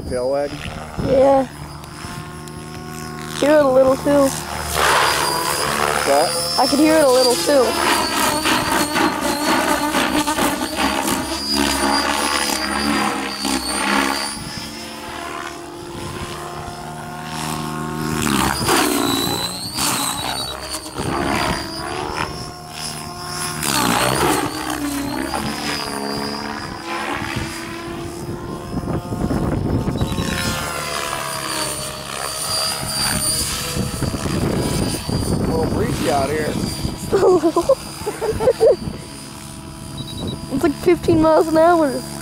tail wag? Yeah. Hear it a little too. What? I could hear it a little too. Breezy out here. It's like 15 miles an hour.